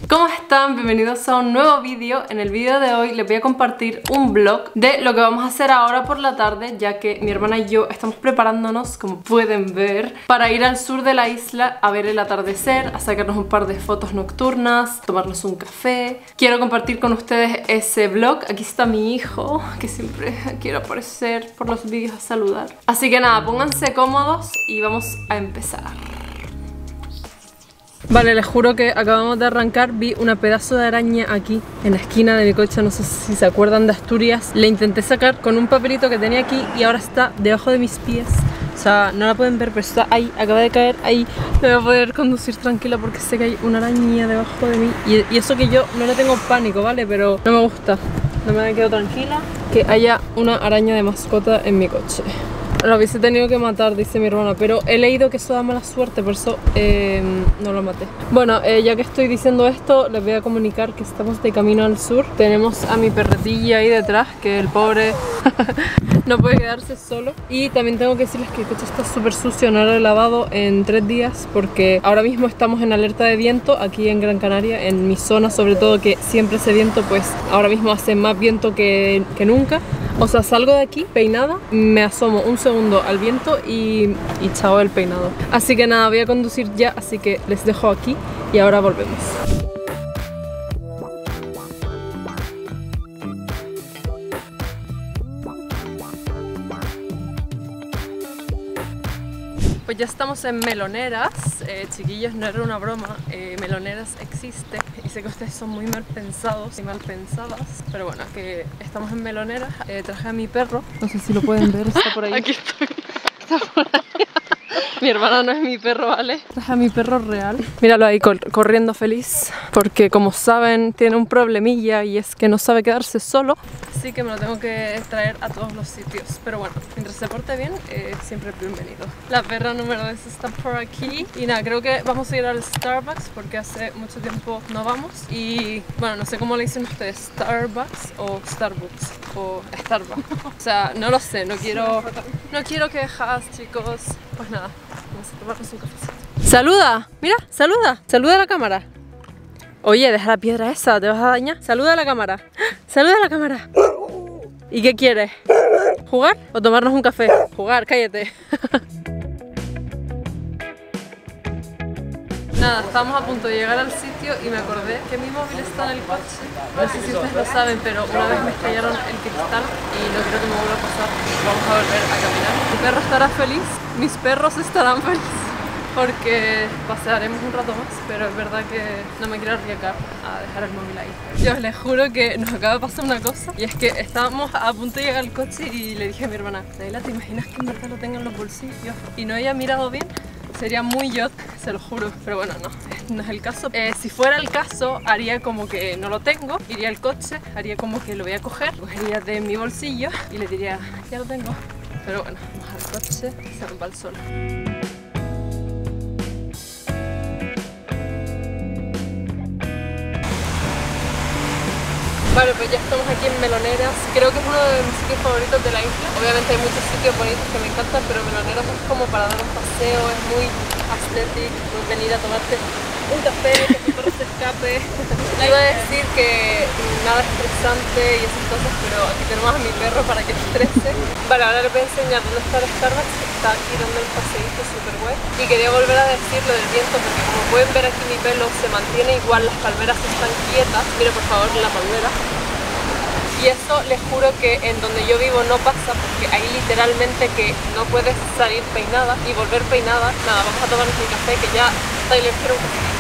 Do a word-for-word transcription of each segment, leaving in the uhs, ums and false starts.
¿Cómo están? Bienvenidos a un nuevo vídeo. En el vídeo de hoy les voy a compartir un vlog de lo que vamos a hacer ahora por la tarde, ya que mi hermana y yo estamos preparándonos, como pueden ver, para ir al sur de la isla a ver el atardecer, a sacarnos un par de fotos nocturnas, tomarnos un café. Quiero compartir con ustedes ese vlog. Aquí está mi hijo, que siempre quiere aparecer por los vídeos a saludar. Así que nada, pónganse cómodos y vamos a empezar. Vale, les juro que acabamos de arrancar. Vi una pedazo de araña aquí en la esquina de mi coche. No sé si se acuerdan de Asturias. Le intenté sacar con un papelito que tenía aquí y ahora está debajo de mis pies. O sea, no la pueden ver, pero está ahí, acaba de caer ahí. No voy a poder conducir tranquila porque sé que hay una araña debajo de mí. Y, y eso que yo no le tengo pánico, ¿vale? Pero no me gusta. No me quedo tranquila que haya una araña de mascota en mi coche. Lo hubiese tenido que matar, dice mi hermana, pero he leído que eso da mala suerte, por eso eh, no lo maté. Bueno, eh, ya que estoy diciendo esto, les voy a comunicar que estamos de camino al sur. Tenemos a mi perretilla ahí detrás, que el pobre no puede quedarse solo. Y también tengo que decirles que el coche está súper sucio, no lo he lavado en tres días, porque ahora mismo estamos en alerta de viento aquí en Gran Canaria, en mi zona sobre todo, que siempre hace viento, pues ahora mismo hace más viento que, que nunca. O sea, salgo de aquí peinada, me asomo un segundo al viento y, y chao el peinado. Así que nada, voy a conducir ya, así que les dejo aquí y ahora volvemos. Pues ya estamos en Meloneras, eh, chiquillos, no era una broma, eh, Meloneras existe y sé que ustedes son muy mal pensados y mal pensadas, pero bueno, que estamos en Meloneras. Eh, traje a mi perro, no sé si lo pueden ver, está por ahí. Aquí estoy, está por ahí. Mi hermana no es mi perro, ¿vale? Traje a mi perro real. Míralo ahí cor corriendo feliz, porque como saben tiene un problemilla y es que no sabe quedarse solo. Así que me lo tengo que traer a todos los sitios. Pero bueno, mientras se porte bien, eh, siempre es bienvenido. La perra número dos está por aquí. Y nada, creo que vamos a ir al Starbucks porque hace mucho tiempo no vamos. Y bueno, no sé cómo le dicen ustedes, Starbucks o Starbucks o Starbucks. O sea, no lo sé, no quiero, no quiero quejas, chicos. Pues nada, vamos a tomarnos un cafecito. ¡Saluda! Mira, saluda. Saluda a la cámara. Oye, deja la piedra esa, te vas a dañar. Saluda a la cámara. ¡Saluda a la cámara! ¿Y qué quieres? ¿Jugar o tomarnos un café? Jugar, cállate. Nada, estábamos a punto de llegar al sitio y me acordé que mi móvil está en el coche. No sé si ustedes lo saben, pero una vez me estrellaron el cristal y no quiero que me vuelva a pasar. Vamos a volver a caminar. Mi perro estará feliz, mis perros estarán felices, porque pasearemos un rato más, pero es verdad que no me quiero arriesgar a dejar el móvil ahí. Yo les juro que nos acaba de pasar una cosa, y es que estábamos a punto de llegar al coche y le dije a mi hermana: Naila, ¿te imaginas que en verdad lo tenga en los bolsillos y no haya mirado bien? Sería muy yo, se lo juro, pero bueno, no, no es el caso. Eh, si fuera el caso, haría como que no lo tengo, iría al coche, haría como que lo voy a coger, cogería de mi bolsillo y le diría: ya lo tengo. Pero bueno, vamos al coche, se nos va el sol. Vale, pues ya estamos aquí en Meloneras. Creo que es uno de mis sitios favoritos de la isla. Obviamente hay muchos sitios bonitos que me encantan, pero Meloneras es como para dar un paseo, es muy aesthetic, muy venir a tomarte un café, que tu perro se escape. Le iba a decir que nada estresante y esas cosas, pero aquí tenemos a mi perro para que estrese. Vale, ahora les voy a enseñar dónde está el Starbucks, que está aquí dando el paseíto súper guay. Y quería volver a decir lo del viento, porque como pueden ver aquí mi pelo se mantiene igual, las palmeras están quietas. Mire por favor la palmera. Y eso les juro que en donde yo vivo no pasa, porque ahí literalmente que no puedes salir peinada y volver peinada. Nada, vamos a tomarnos un café, que ya Tyler quiere un café.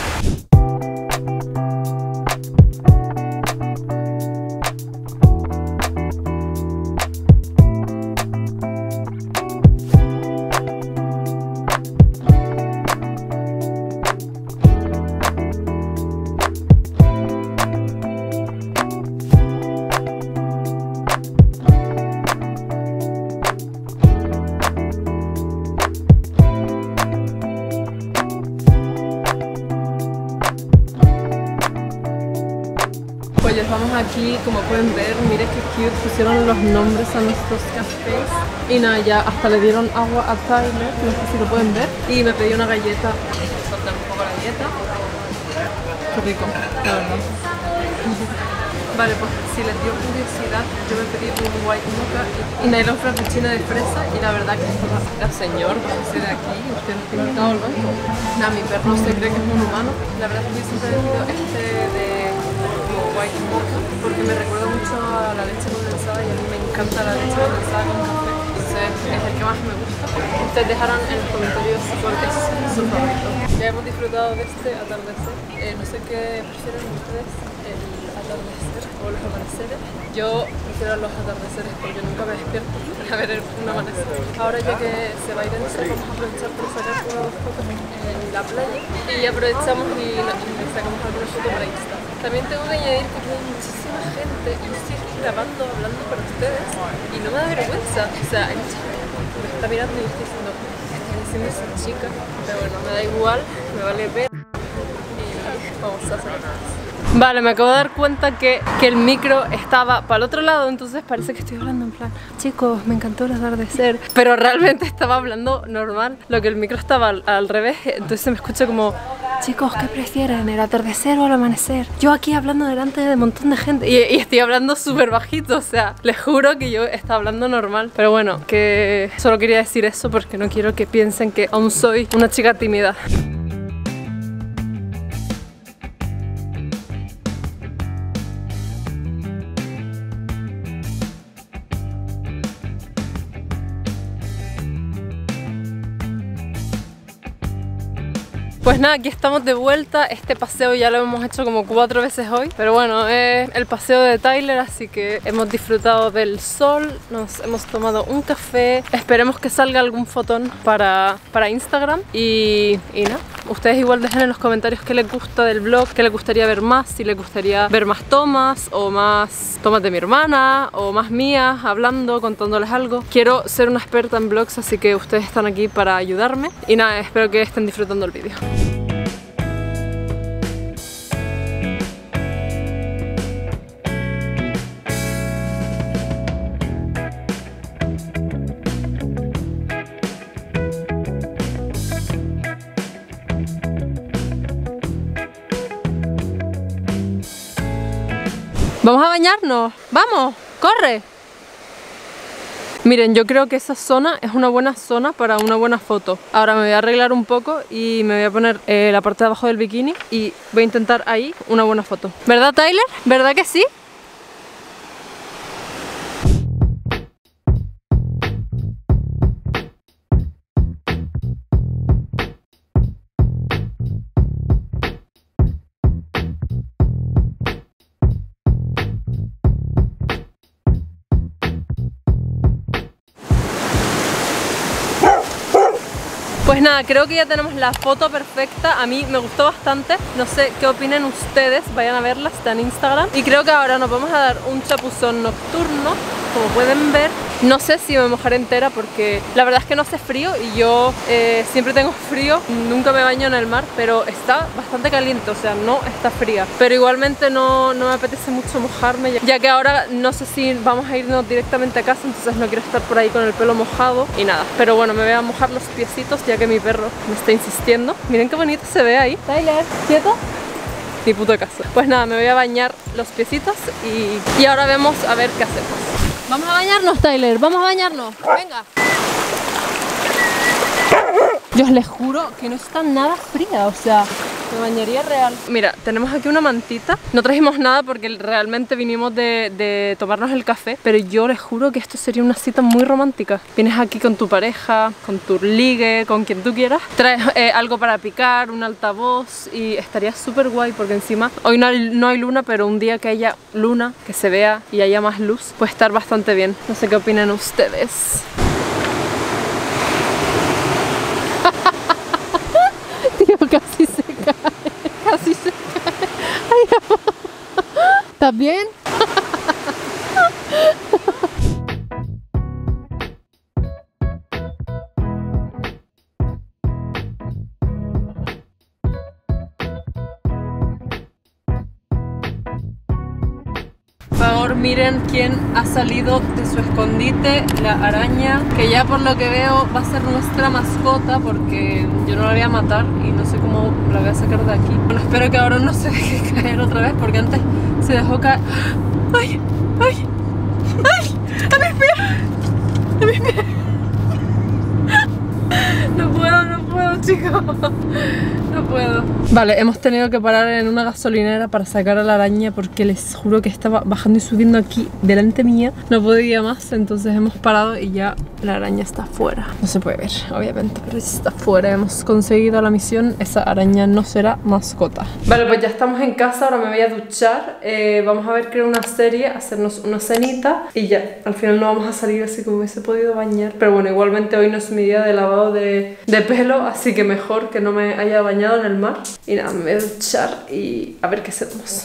Pues ya estamos aquí, como pueden ver, miren qué cute, pusieron los nombres a nuestros cafés. Y nada, ya hasta le dieron agua a Tyler, no sé si lo pueden ver. Y me pedí una galleta, soltar un poco la galleta. Qué rico, la verdad. Vale, pues si les dio curiosidad, yo me pedí un white mocha y Naila un frappuccino de fresa y la verdad que estaba... La señor, bájese de aquí, usted no está invitado al banco. Nada, mi perro se cree que es un humano. La verdad es que yo siempre he pedido este de como white mocha porque me recuerda mucho a la leche condensada y a mí me encanta la leche condensada con café. Entonces es el que más me gusta. Ustedes dejarán en los comentarios cuál es su favorito. Ya hemos disfrutado de este atardecer. Eh, no sé qué prefieren ustedes, el atardecer o los amaneceres. Yo prefiero los atardeceres porque nunca me despierto a ver un amanecer. Ahora ya que se va a ir el sol, vamos a aprovechar por sacar una o dos fotos en la playa y aprovechamos y, y sacamos alguna foto para Insta. También tengo que añadir que hay muchísima gente y yo estoy aquí grabando, hablando para ustedes y no me da vergüenza. O sea, hay mucha gente que me está mirando y estoy diciendo, están diciendo esa chica, pero bueno, me da igual, me vale ver y vamos a hacer más. Vale, me acabo de dar cuenta que, que el micro estaba para el otro lado, entonces parece que estoy hablando en plan, chicos, me encantó el atardecer, pero realmente estaba hablando normal, lo que el micro estaba al, al revés, entonces se me escucha como, chicos, ¿qué prefieren? ¿El atardecer o el amanecer? Yo aquí hablando delante de un montón de gente y, y estoy hablando súper bajito, o sea, les juro que yo estaba hablando normal, pero bueno, que solo quería decir eso porque no quiero que piensen que aún soy una chica tímida. Pues nada, aquí estamos de vuelta. Este paseo ya lo hemos hecho como cuatro veces hoy, pero bueno, es el paseo de Tyler, así que hemos disfrutado del sol, nos hemos tomado un café, esperemos que salga algún fotón para, para Instagram y, y nada, ustedes igual dejen en los comentarios qué les gusta del vlog, qué les gustaría ver más, si les gustaría ver más tomas o más tomas de mi hermana o más mías hablando, contándoles algo. Quiero ser una experta en vlogs, así que ustedes están aquí para ayudarme y nada, espero que estén disfrutando el vídeo. Vamos a bañarnos, vamos, corre. Miren, yo creo que esa zona es una buena zona para una buena foto. Ahora me voy a arreglar un poco y me voy a poner eh, la parte de abajo del bikini y voy a intentar ahí una buena foto. ¿Verdad, Tyler? ¿Verdad que sí? Pues nada, creo que ya tenemos la foto perfecta. A mí me gustó bastante. No sé qué opinen ustedes. Vayan a verla, está en Instagram. Y creo que ahora nos vamos a dar un chapuzón nocturno. Como pueden ver, no sé si me mojaré entera porque la verdad es que no hace frío y yo eh, siempre tengo frío, nunca me baño en el mar, pero está bastante caliente, o sea, no está fría. Pero igualmente no, no me apetece mucho mojarme, ya que ahora no sé si vamos a irnos directamente a casa, entonces no quiero estar por ahí con el pelo mojado y nada. Pero bueno, me voy a mojar los piecitos ya que mi perro me está insistiendo. Miren qué bonito se ve ahí. Tyler, ¿quieto? Ni puto caso. Pues nada, me voy a bañar los piecitos y, y ahora vemos a ver qué hacemos. Vamos a bañarnos, Tyler, vamos a bañarnos. Venga. Yo les juro que no está nada fría, o sea, me bañaría real. Mira, tenemos aquí una mantita. No trajimos nada porque realmente vinimos de, de tomarnos el café, pero yo les juro que esto sería una cita muy romántica. Vienes aquí con tu pareja, con tu ligue, con quien tú quieras. Traes eh, algo para picar, un altavoz y estaría súper guay porque encima hoy no hay, no hay luna, pero un día que haya luna, que se vea y haya más luz, puede estar bastante bien. No sé qué opinan ustedes. Tío, casi se cae, casi se cae. Ay, no. ¿Estás bien? Por favor, Miren quién ha salido de su escondite, la araña, que ya por lo que veo va a ser nuestra mascota porque yo no la voy a matar y no sé cómo la voy a sacar de aquí. Bueno, espero que ahora no se deje caer otra vez porque antes se dejó caer. ¡Ay! ¡Ay! ¡Ay! ¡A mis pies! ¡A mis pies! No puedo, no puedo, chicos. No puedo. Vale, hemos tenido que parar en una gasolinera para sacar a la araña porque les juro que estaba bajando y subiendo aquí delante mía. No podía más, entonces hemos parado y ya la araña está fuera. No se puede ver, obviamente, pero ya está fuera. Hemos conseguido la misión. Esa araña no será mascota. Vale, pues ya estamos en casa. Ahora me voy a duchar. Eh, vamos a ver creo una serie, hacernos una cenita y ya. Al final no vamos a salir así como hubiese podido bañar. Pero bueno, igualmente hoy no es mi día de lavado de, de pelo, así que mejor que no me haya bañado en el mar. Y nada, me voy a duchar y a ver qué hacemos.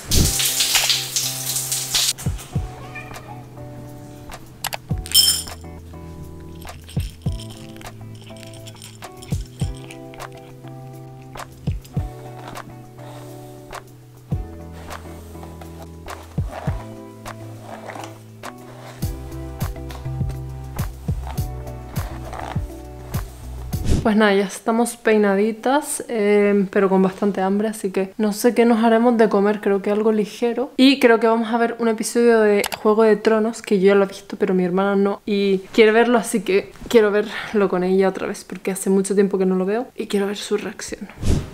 Pues nada, ya estamos peinaditas, eh, pero con bastante hambre, así que no sé qué nos haremos de comer, creo que algo ligero. Y creo que vamos a ver un episodio de Juego de Tronos, que yo ya lo he visto, pero mi hermana no. Y quiere verlo, así que quiero verlo con ella otra vez, porque hace mucho tiempo que no lo veo y quiero ver su reacción.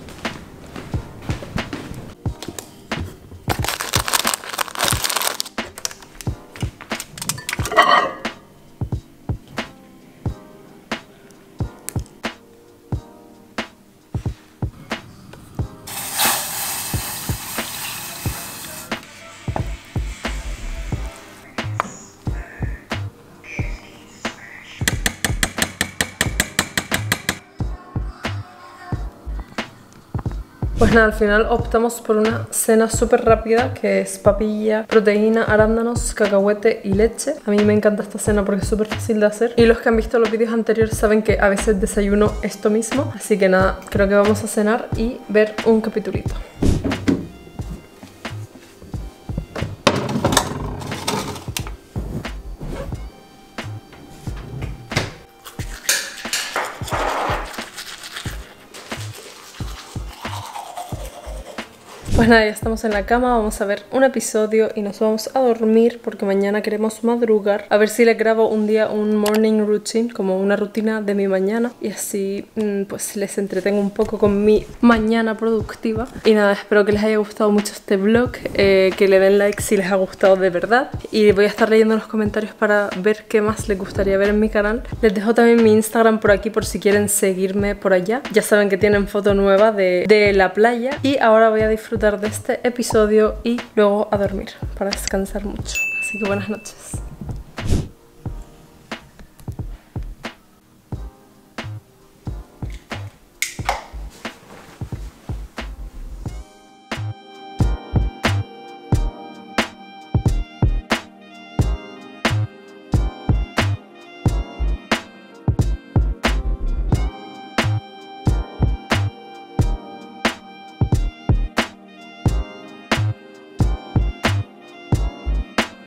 Pues nada, al final optamos por una cena súper rápida, que es papilla, proteína, arándanos, cacahuete y leche. A mí me encanta esta cena porque es súper fácil de hacer. Y los que han visto los vídeos anteriores saben que a veces desayuno esto mismo. Así que nada, creo que vamos a cenar y ver un capitulito. Pues nada, ya estamos en la cama, vamos a ver un episodio y nos vamos a dormir porque mañana queremos madrugar. A ver si les grabo un día un morning routine, como una rutina de mi mañana, y así pues les entretengo un poco con mi mañana productiva. Y nada, espero que les haya gustado mucho este vlog, eh, que le den like si les ha gustado de verdad. Y voy a estar leyendo los comentarios para ver qué más les gustaría ver en mi canal. Les dejo también mi Instagram por aquí por si quieren seguirme por allá. Ya saben que tienen foto nueva de, de la playa. Y ahora voy a disfrutar de este episodio y luego a dormir para descansar mucho. Así que buenas noches.